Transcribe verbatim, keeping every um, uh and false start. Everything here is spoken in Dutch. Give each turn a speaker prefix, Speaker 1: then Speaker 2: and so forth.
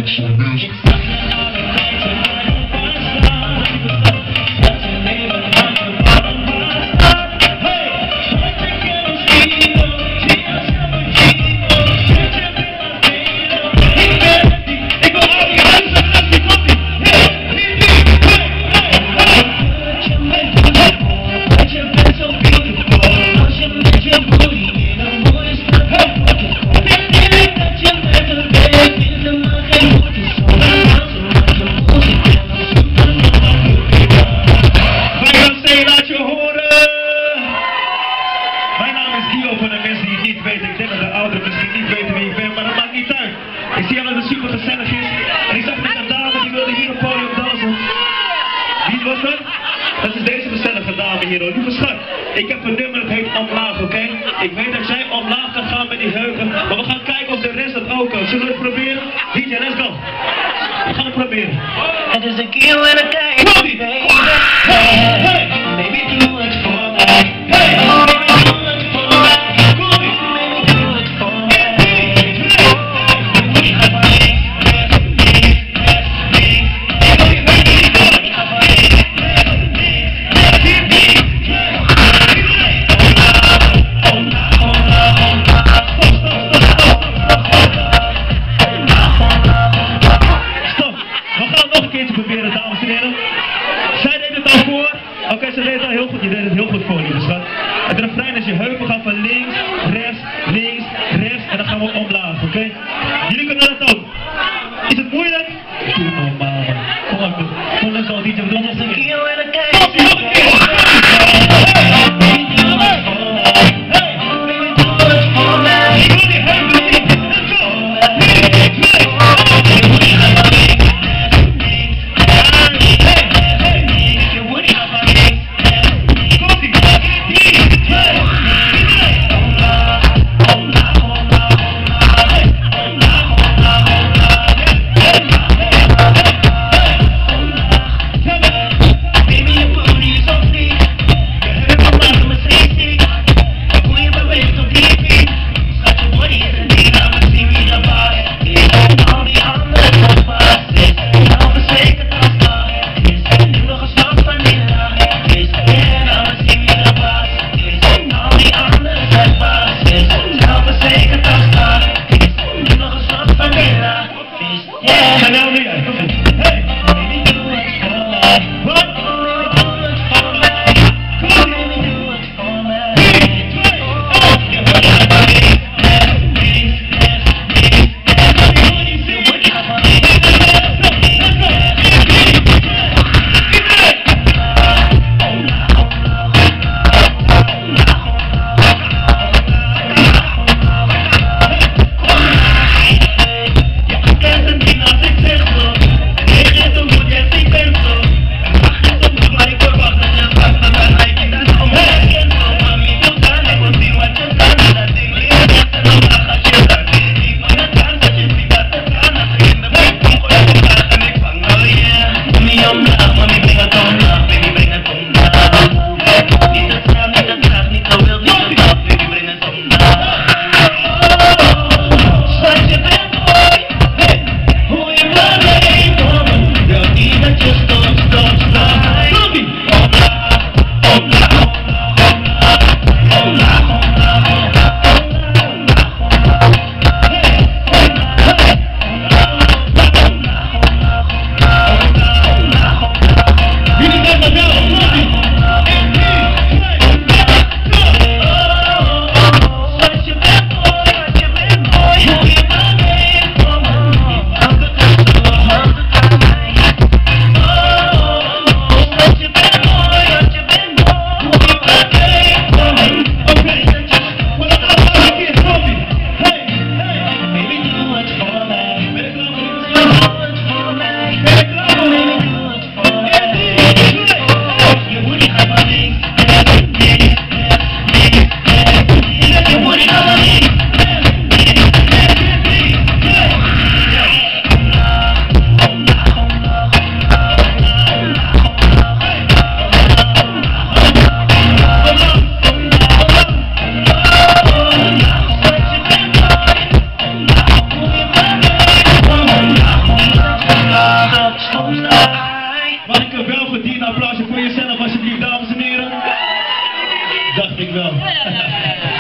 Speaker 1: Ik zie al dat het super gezellig is. En ik zag net een dame die wilde hier op het podium dansen. Wie was dat? Dat is deze gezellige dame hier hoor. Lieve schat, ik heb een nummer, het heet Omlaag, oké? Okay? Ik weet dat jij omlaag kan gaan met die heugen. Maar we gaan kijken of de rest dat ook kan. Zullen we het proberen? D J, let's go. We gaan het proberen.
Speaker 2: Het is een keer en een tijd.
Speaker 1: Baby! Hey! Hey!
Speaker 2: Baby, doe het voor mij.
Speaker 1: Hey! Nog een keertje proberen, dames en heren. Had ik een welverdiend applausje voor jezelf alsjeblieft, dames en heren? Dacht ik wel.